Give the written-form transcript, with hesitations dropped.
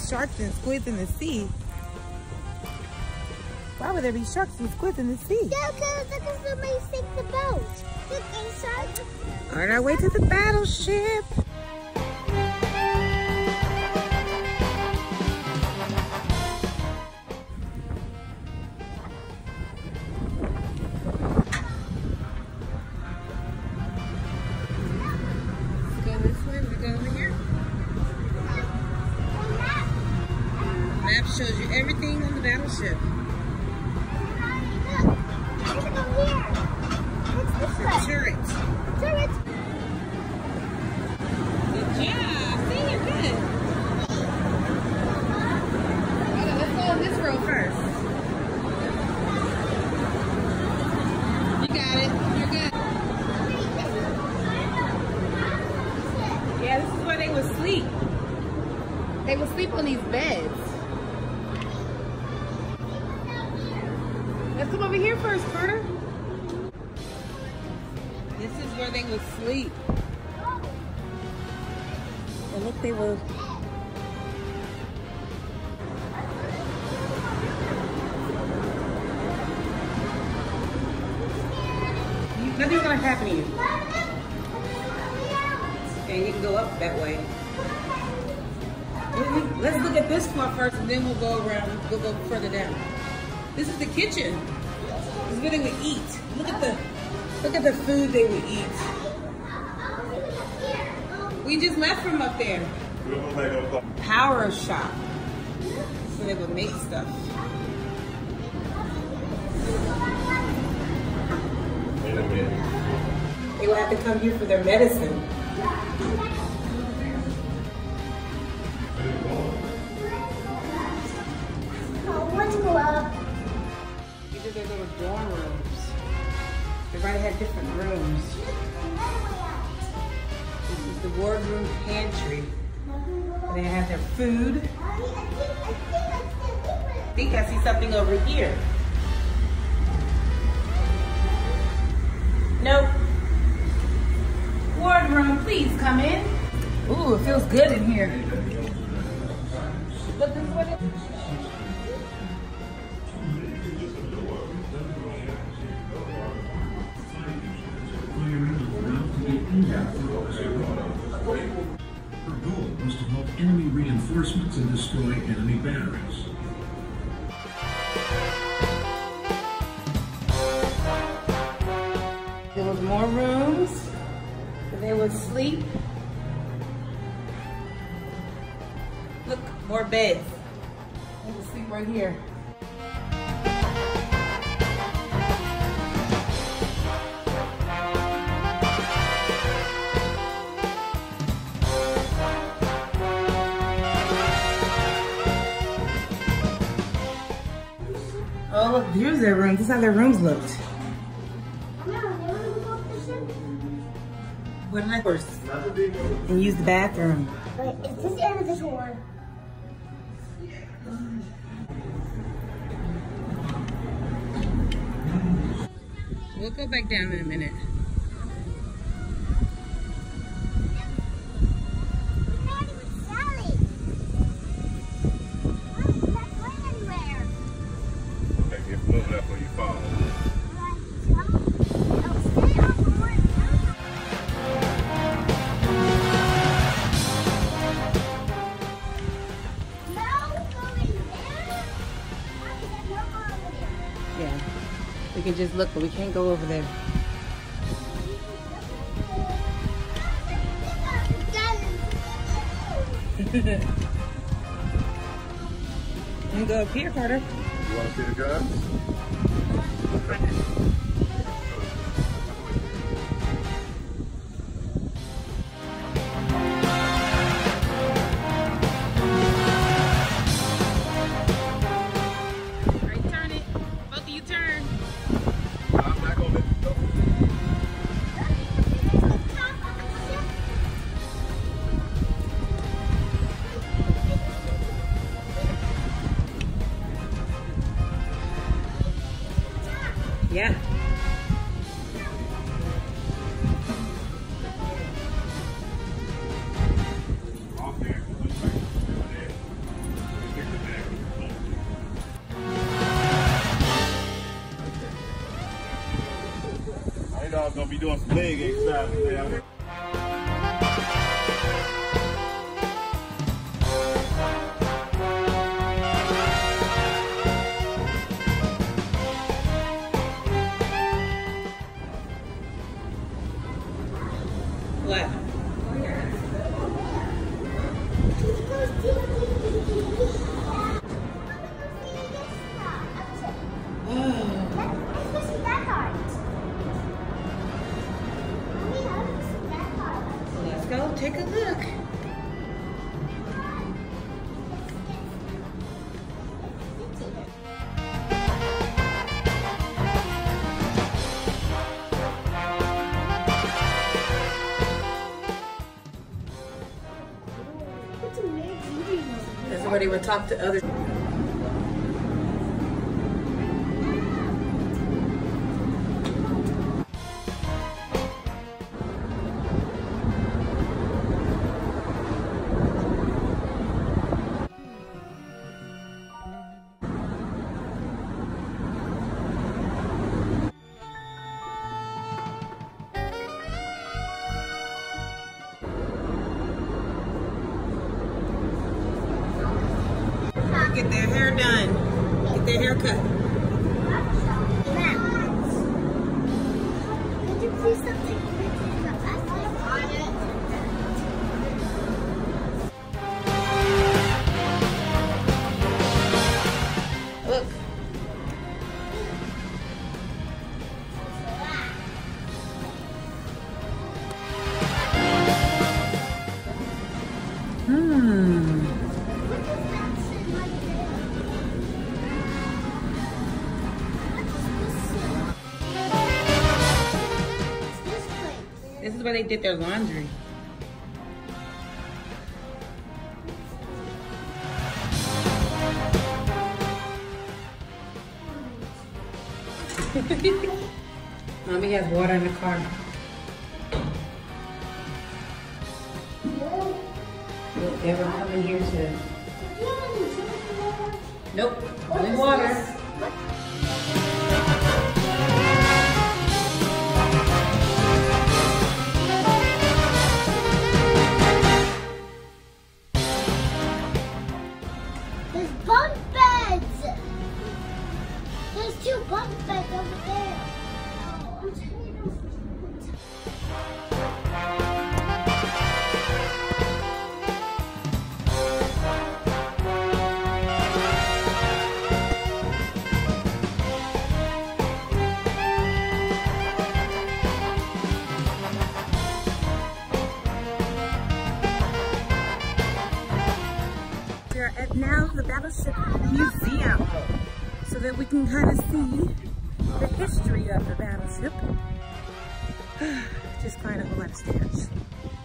sharks and squids in the sea? Why would there be sharks and squids in the sea? Yeah, because somebody sink the boat. Look, inside. On our way to the battleship. Shows you everything on the battleship. The turret. Turret. Good job. See, you're good. Okay, let's go in this row first. You got it. You're good. Yeah, this is where they would sleep. They would sleep on these beds. Let's come over here first, Carter. This is where they would sleep. And look, they will. Nothing's gonna happen to you. And you can go up that way. Let's look at this part first, and then we'll go around. We'll go further down. This is the kitchen. This is where they would eat. Look at the food they would eat. We just left from up there. Power shop. So they would make stuff. They would have to come here for their medicine. These are their little dorm rooms. Everybody had different rooms. This is the wardroom pantry. They have their food. I think I see something over here. Nope. Wardroom, please come in. Ooh, it feels good in here. Look, this is what it is. Her goal was to help enemy reinforcements and destroy enemy batteries. There was more rooms where they would sleep. Look, more beds. They would sleep right here. Oh, look, here's their rooms. This is how their rooms looked. What did I first? And use the bathroom. Wait, is this the end of the tour? We'll go back down in a minute. Yeah, we can just look, but we can't go over there. You can go up here, Carter. You want to see the guns? Yeah. doing some leg exercise today. What? Let's go take a look. This is where they would talk to others. Get their hair done. Get their hair cut. Could you please stop taking pictures of us? Look. This is where they did their laundry. Mommy has water in the car. Look, they were coming here to... Nope, only water. There's bunk beds! There's 2 bunk beds over there. I'm telling you. We're at now the Battleship Museum, so that we can kind of see the history of the battleship. Just climbed up a lot of stairs.